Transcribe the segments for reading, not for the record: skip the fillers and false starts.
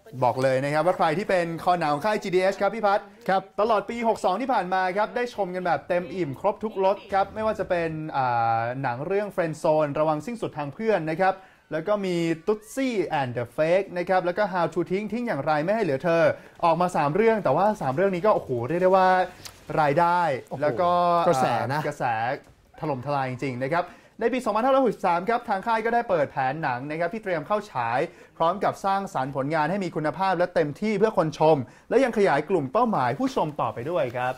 บอกเลยนะครับว่าใครที่เป็นคอหนังของค่าย GDH ครับพี่พัฒน์ครับตลอดปี 62 ที่ผ่านมาครับได้ชมกันแบบเต็มอิ่มครบทุกรสครับไม่ว่าจะเป็นหนังเรื่อง Friend Zone ระวังสิ้นสุดทางเพื่อนนะครับแล้วก็มี Tutsi and the Fake นะครับแล้วก็ How to ทิ้งอย่างไรไม่ให้เหลือเธอออกมา3เรื่องแต่ว่า3เรื่องนี้ก็โอ้โหเรียกได้ว่ารายได้แล้วก็กระแสถล่มทลายจริงๆนะครับในปี 2563 ครับทางค่ายก็ได้เปิดแผนหนังนะครับที่เตรียมเข้าฉายพร้อมกับสร้างสรรค์ผลงานให้มีคุณภาพและเต็มที่เพื่อคนชมและยังขยายกลุ่มเป้าหมายผู้ชมต่อไปด้วยครับ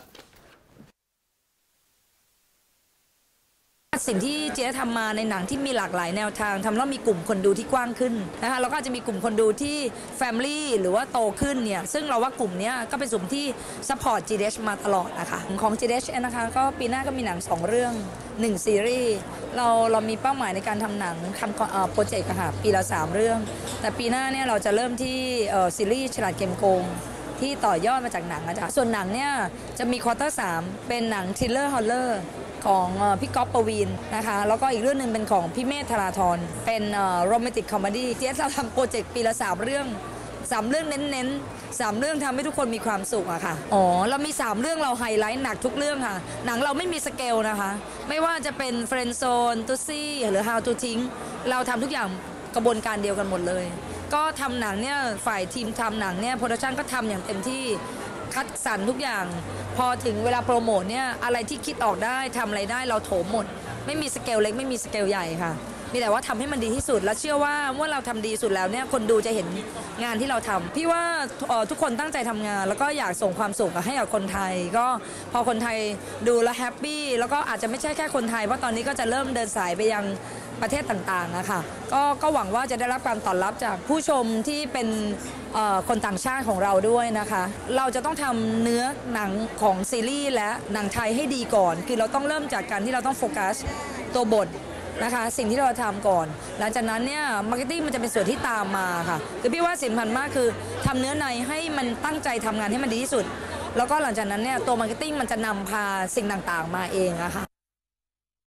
สิ่งที่เจ๊ทำมาในหนังที่มีหลากหลายแนวทางทำแล้วมีกลุ่มคนดูที่กว้างขึ้นนะคะแล้วก็จะมีกลุ่มคนดูที่ Family หรือว่าโตขึ้นเนี่ยซึ่งเราว่ากลุ่มนี้ก็เป็นกลุ่มที่ support GDH มาตลอดนะคะของ GDH นะคะก็ปีหน้าก็มีหนัง2เรื่อง1ซีรีส์เรามีเป้าหมายในการทำหนังทำโปรเจกต์ค่ะปีละ3เรื่องแต่ปีหน้าเนี่ยเราจะเริ่มที่ซีรีส์ฉลาดเกมโกงที่ต่อยอดมาจากหนังอาจารย์ส่วนหนังเนี่ยจะมีควอเตอร์3เป็นหนังทริลเลอร์ฮอลเลอร์ของพี่ก๊อฟปวีณนะคะแล้วก็อีกเรื่องหนึ่งเป็นของพี่เมธธราธรเป็นโรแมนติกคอมเมดี้ที่เราทำโปรเจกต์ปีละ3เรื่อง3เรื่องเน้น3เรื่องทำให้ทุกคนมีความสุขอะค่ะเรามี3เรื่องเราไฮไลท์หนักทุกเรื่องค่ะหนังเราไม่มีสเกลนะคะไม่ว่าจะเป็น Friend Zone Tutsi หรือ How to ทิ้งเราทำทุกอย่างกระบวนการเดียวกันหมดเลยก็ทำหนังเนี่ยฝ่ายทีมทำหนังเนี่ยโปรดักชั่นก็ทำอย่างเต็มที่คัดสรรทุกอย่างพอถึงเวลาโปรโมทเนี่ยอะไรที่คิดออกได้ทำอะไรได้เราโถมหมดไม่มีสเกลเล็กไม่มีสเกลใหญ่ค่ะมีแต่ว่าทำให้มันดีที่สุดและเชื่อว่าเมื่อเราทำดีสุดแล้วเนี่ยคนดูจะเห็นงานที่เราทำพี่ว่าทุกคนตั้งใจทำงานแล้วก็อยากส่งความสุขให้กับคนไทยก็พอคนไทยดูแล้วแฮปปี้แล้วก็อาจจะไม่ใช่แค่คนไทยเพราะตอนนี้ก็จะเริ่มเดินสายไปยังประเทศต่างๆนะคะก็หวังว่าจะได้รับการตอบรับจากผู้ชมที่เป็นคนต่างชาติของเราด้วยนะคะเราจะต้องทำเนื้อหนังของซีรีส์และหนังไทยให้ดีก่อนคือเราต้องเริ่มจากการที่เราต้องโฟกัสตัวบทนะคะสิ่งที่เราทำก่อนหลังจากนั้นเนี่ยมาร์เก็ตติ้งมันจะเป็นส่วนที่ตามมาค่ะคือพี่ว่าสำคัญมากคือทำเนื้อในให้มันตั้งใจทำงานให้มันดีที่สุดแล้วก็หลังจากนั้นเนี่ยตัวมาร์เก็ตติ้งมันจะนำพาสิ่งต่างๆมาเองอะค่ะ